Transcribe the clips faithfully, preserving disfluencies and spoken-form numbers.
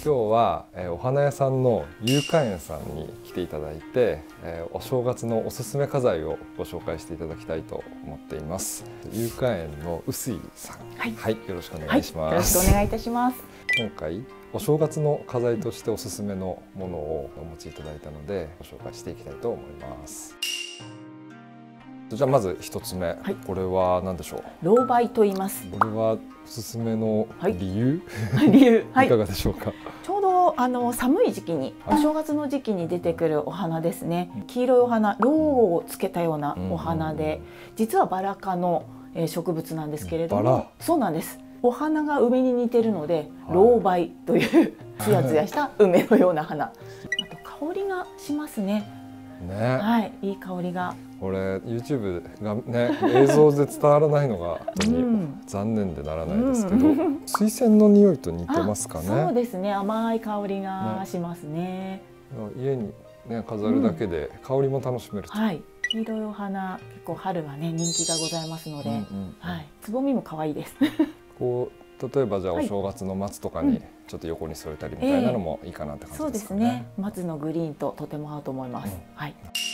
今日は、えー、お花屋さんの有花園さんに来ていただいて、えー、お正月のおすすめ花材をご紹介していただきたいと思っています。有花園の臼井さん、はい、はい、よろしくお願いします。 はい、よろしくお願いいたします。 今回お正月の花材としておすすめのものをお持ちいただいたのでご紹介していきたいと思います。じゃあまず一つ目、はい、これは何でしょう。 老梅と言います。 これはおすすめの理由、 はい、理由、はい、 いかがでしょうか。 ちょうどあの寒い時期に、お正月の時期に出てくるお花ですね。黄色いお花、ろうをつけたようなお花で、実はバラ科の植物なんですけれども、そうなんです。お花が梅に似てるので、老梅というつやつやした梅のような花。あと香りがしますね。 ね、 はい、いい香りが。 これ YouTube がね映像で伝わらないのが本当に残念でならないですけど、うん、水仙の匂いと似てますかね。 そうですね、甘い香りがしますね。ね、 家にね飾るだけで香りも楽しめると、うん、 はい、黄色いお花結構春はね人気がございますので、はい、つぼみも可愛いです。こう例えばじゃあお正月の松とかにちょっと横に添えたりみたいなのもいいかなって感じですかね。 そうですね、松のグリーンととても合うと思います。うん、はい。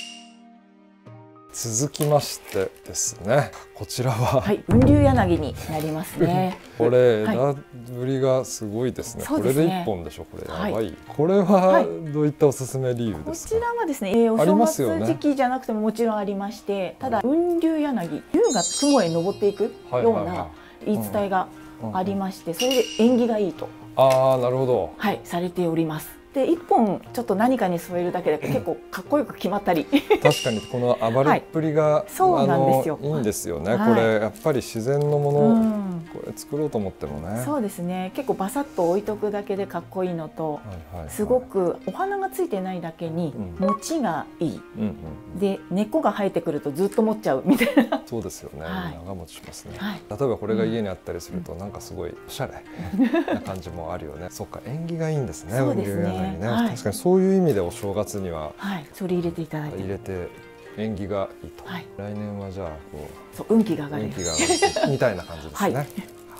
続きましてですね、こちらは、 はい、雲龍柳になりますね。 これ枝ぶりがすごいですね。これで一本でしょ。これやばい。これはどういったおすすめ理由ですか。 こちらはですね、お正月時期じゃなくてももちろんありまして、ただ雲龍柳、龍が雲へ登っていくような言い伝えがありまして、それで縁起がいいと、 ああ、なるほど、 はい、されております。で一本ちょっと何かに添えるだけで結構かっこよく決まったり確かにこの暴れっぷりが、はい、 そうなんですよ。 いいんですよね、はい、これやっぱり自然のもの、うん、これ作ろうと思ってもね。 そうですね、結構バサッと置いとくだけでかっこいいのと、すごくお花がついてないだけに持ちがいい、うん、で根っこが生えてくるとずっと持っちゃうみたいな。 そうですよね、はい、長持ちしますね、はい、例えばこれが家にあったりすると、うん、なんかすごいおしゃれな感じもあるよね。そっか、縁起がいいんですね。 そうですね、 ね、はい、確かにそういう意味でお正月には、 はい、取り入れていただいて入れて縁起がいいと、はい、来年はじゃあこうそう運気が上がるみたいな感じですね。はい、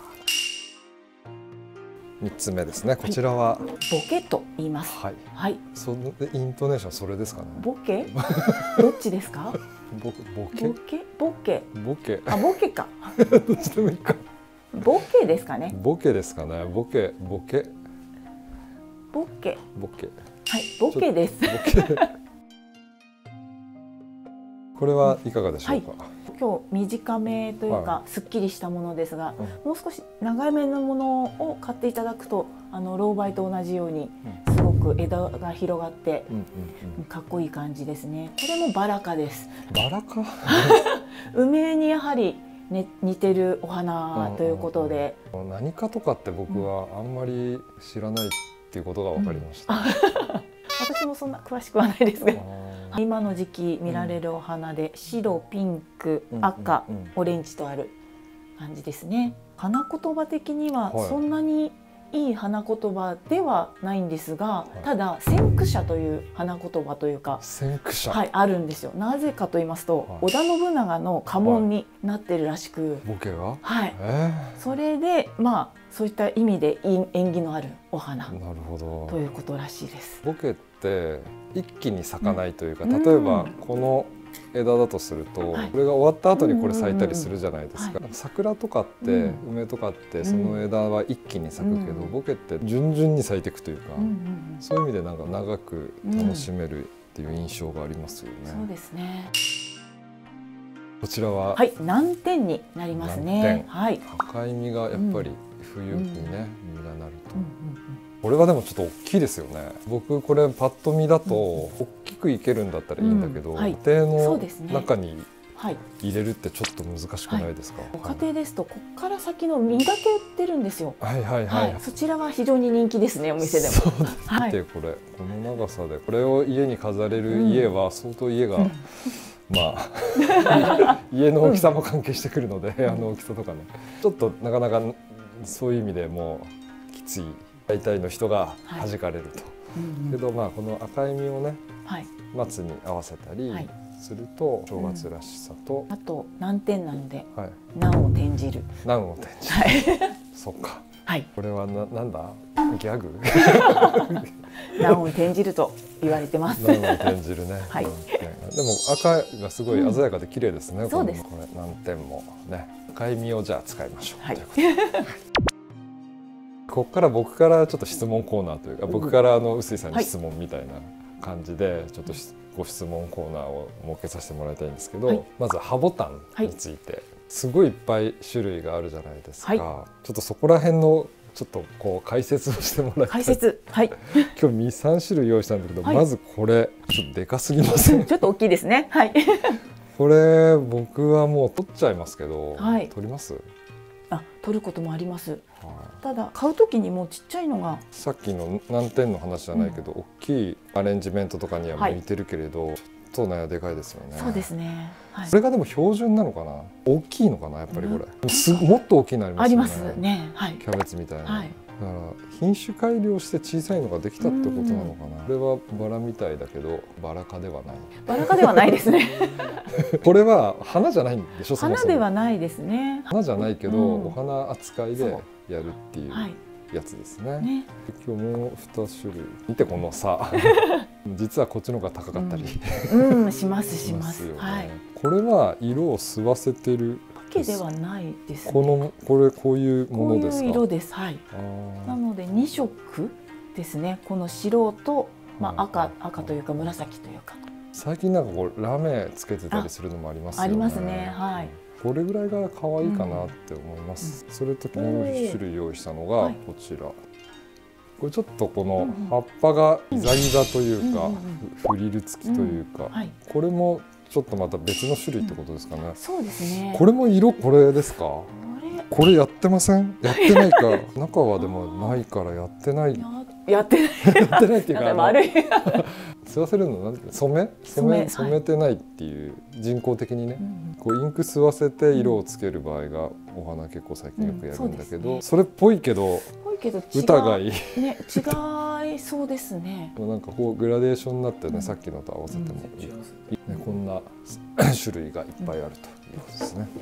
みっつめですね。こちらは、はい、 ボケと言います。 はい、 はい、 そのイントネーションそれですかね。 ボケどっちですか。 ボボケボケボケボケあボケかどっちでもいいか。 ボケですかね。 ボケですかね。ボケボケボケボケ、 はい、ボケです。ボケこれはいかがでしょうか。はい、 今日短めというか、はい、すっきりしたものですが、うん、もう少し長めのものを買っていただくと、あの老梅と同じようにすごく枝が広がってかっこいい感じですね。これもバラ科です。 バラ科梅にやはり、ね、似てるお花ということで、 うんうんうん、何かとかって僕はあんまり知らないっていうことが分かりました。うん、 私もそんな詳しくはないですが、今の時期見られるお花で、白、ピンク、赤、オレンジとある感じですね。花言葉的にはそんなにいい花言葉ではないんですが、はい、ただ先駆者という花言葉というか、 先駆者、 はい、あるんですよ。なぜかと言いますと、はい、織田信長の家紋になってるらしく、 ボケが、 はい、えー、それでまあそういった意味で縁起のあるお花、なるほど、ということらしいです。 ボケって一気に咲かないというか、うん、例えばこの枝だとすると、はい、これが終わった後にこれ咲いたりするじゃないですか。桜とかって、うん、梅とかってその枝は一気に咲くけど、うん、ボケって順々に咲いていくというか、うんうん、そういう意味でなんか長く楽しめるっていう印象がありますよね。 そうですね。 こちらは、 はい、南天になりますね。はい、 赤い実がやっぱり冬にね、実がなると。これはでもちょっと大きいですよね。僕これパッと見だと大きくいけるんだったらいいんだけど、家庭の中に入れるってちょっと難しくないですか。 ご家庭ですとここから先の実だけ売ってるんですよ。 はいはいはい。 そちらは非常に人気ですね、お店でも。 そうですね。でこれこの長さでこれを家に飾れる家は相当家が、まあ家の大きさも関係してくるので、あの大きさとかね、ちょっとなかなかそういう意味でもうきつい。大体の人が弾かれると、はい、けどまあこの赤い実をね、はい、松に合わせたりすると正月らしさと、 うん、あと南天なので、はい、難を転じる、 難を転じる、はい、そっか、 はい。 これはな、なんだギャグ難を転じると言われてます。 難を転じるね。 はい。 でも赤がすごい鮮やかで綺麗ですね。 うん、そうです。 これ難点もね。赤い実をじゃあ使いましょう。 はい。 ということでここから僕からちょっと質問コーナーというか、僕からあの臼井さんに質問みたいな感じでちょっとご質問コーナーを設けさせてもらいたいんですけど、はい、まず葉ボタンについて、はい、すごいいっぱい種類があるじゃないですか。はい、ちょっとそこら辺のちょっとこう解説をしてもらいたい。 解説、はい。 今日に、さん種類用意したんだけど、はい、まずこれちょっとでかすぎません？ ちょっと大きいですね。はい。 これ僕はもう取っちゃいますけど、はい、取ります？ あ、取ることもあります。はい、ただ買うときにもうちっちゃいのが、 さっきの難点の話じゃないけど、うん、大きいアレンジメントとかには向いてるけれど、はい、ちょっとねでかいですよね。 そうですね。はい、 それがでも標準なのかな。大きいのかなやっぱりこれ。うん、すもっと大きいのありますよね。 ありますね。はい。 キャベツみたいな。はい、だから品種改良して小さいのができたってことなのかな。これはバラみたいだけどバラ科ではない。 バラ科ではないですね。 これは花じゃないんでしょ。 花ではないですね。 花じゃないけど、うん、お花扱いでやるっていうやつですね。はい、ね、今日もうに種類見てこの差。実はこっちの方が高かったり、 うん、うん、しますします。はい。 これは色を吸わせてる。 わけではないですね。 このこれこういうものですか。 こういう色です。はい。なのでに色ですね。この白とまあ赤赤というか紫というか。 最近なんかこうラメつけてたりするのもありますよね。 ありますね。はい。 これぐらいが可愛いかなって思います。うん、それともう一種類用意したのがこちら。はい、これちょっとこの葉っぱがギザギザというかフリル付きというか、これもちょっとまた別の種類ってことですかね。 うん、そうですね。 これも色これですか。これ、これやってません？やってないか。中はでもないからやってない。 やってない。 やってないっていうか。 悪い。 吸わせるのなんて染め染め染めてないっていう人工的にね、うん、こうインク吸わせて色をつける場合がお花結構最近よくやるんだけど、うん そ, ね、それっぽいけど疑いね違いそうですね。 なんかこうグラデーションになってね、うん、さっきのと合わせてもいい、うんね、こんな種類がいっぱいあるということですね。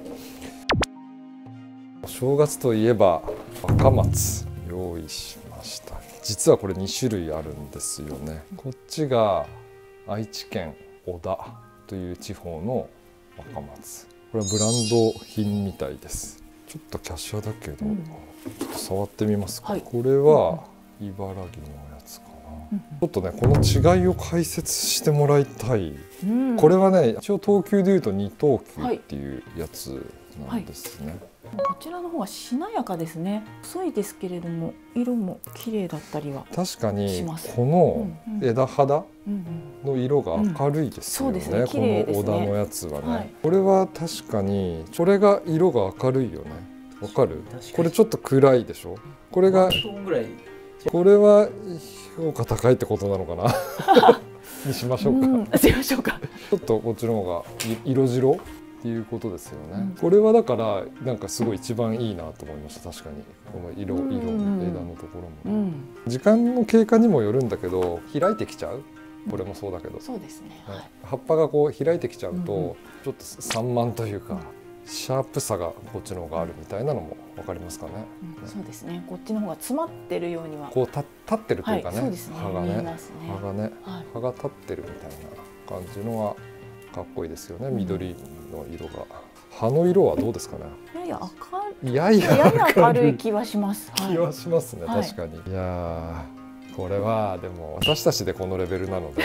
お正月といえば赤松用意しました。実はこれに種類あるんですよね。こっちが愛知県小田という地方の赤松。これはブランド品みたいです。ちょっと華奢だけど、うん、ちょっと触ってみますか。はい、これは茨城のやつかな。うん、ちょっとねこの違いを解説してもらいたい。うん、これはね一応等級でいうと二等級っていうやつなんですね。はいはい、 こちらの方がしなやかですね。細いですけれども色も綺麗だったりは確かにこの枝肌の色が明るいですよね。この小田のやつはね、はい、これは確かにこれが色が明るいよね。わかる？これちょっと暗いでしょ。これがこれは評価高いってことなのかなにしましょうか。うん、 しましょうか。 ちょっとこっちの方が色白っていうことですよね。うん、これはだからなんかすごい一番いいなと思いました。確かにこの色色枝のところも、うん、時間の経過にもよるんだけど開いてきちゃう。これもそうだけど、 そうですね。はい、 葉っぱがこう開いてきちゃうと、うんうん、ちょっと散漫というか、うん、シャープさがこっちの方があるみたいなのもわかりますかね。 うん、そうですね。こっちの方が詰まってるようにはこう立ってるというかね、 はい、そうですね、 葉がね、 ね葉がね、はい、葉が立ってるみたいな感じのはかっこいいですよね。緑の色が、葉の色はどうですかね。 やや明るい、 やや明るい気はします。 気はしますね、はい、確かに。いやこれはでも私たちでこのレベルなので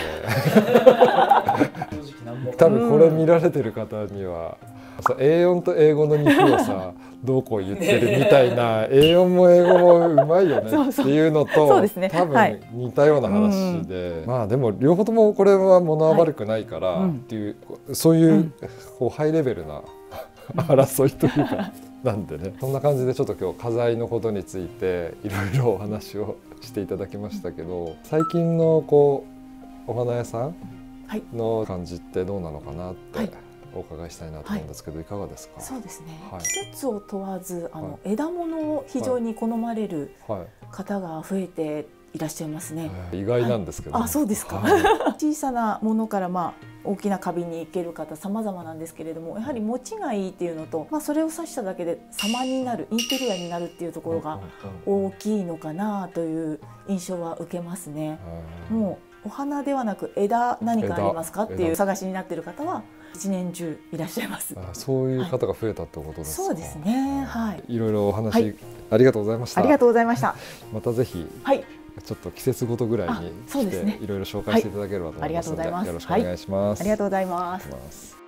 多分これ見られてる方には、うん、エーよん と英語の肉をさどうこう言ってるみたいな、エーよん も英語もうまいよねっていうのとね、 多分似たような話で、はい、まあでも両方ともこれは物は悪くないからっていう、はい、そういう、うん、こうハイレベルな争いというかなんでね、そんな感じでちょっと今日花材のことについていろいろお話をしていただきましたけど、最近のこうお花屋さんの感じってどうなのかなってお伺いしたいなと思うんですけど、はい、いかがですか。 そうですね、はい、季節を問わずあの、はい、枝物を非常に好まれる方が増えていらっしゃいますね。 意外なんですけど、ね、 はい、あ、そうですか。はい、小さなものからまあ大きな花瓶に生ける方様々なんですけれども、やはり持ちがいいっていうのと、まあ、それを指しただけで様になるインテリアになるっていうところが大きいのかなという印象は受けますね。もうお花ではなく枝何かありますかっていう探しになっている方は一年中いらっしゃいます。 あ、そういう方が増えたってことですか。 そうですね。はい。 いろいろお話、 はい、 ありがとうございました。 ありがとうございました。 またぜひ、はい、ちょっと季節ごとぐらいに来て、ね、いろいろ紹介していただければと思いますので、よろしくお願いします。 ありがとうございます。